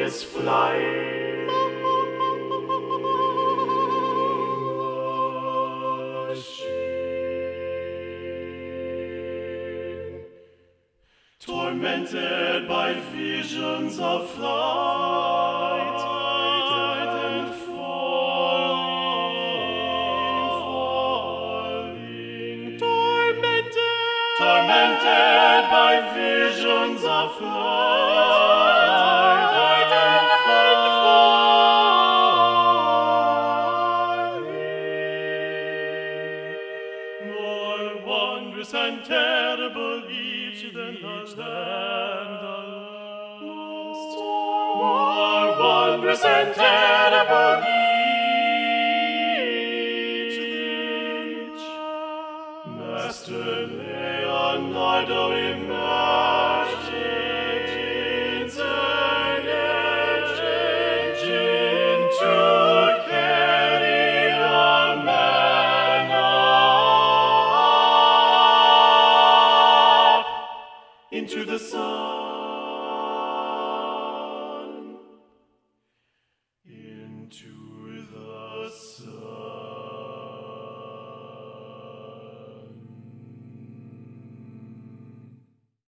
is flying. Tormented by visions of flight and falling. Tormented by visions of flight and falling. More wondrous and terrible each than the last. More wondrous and terrible each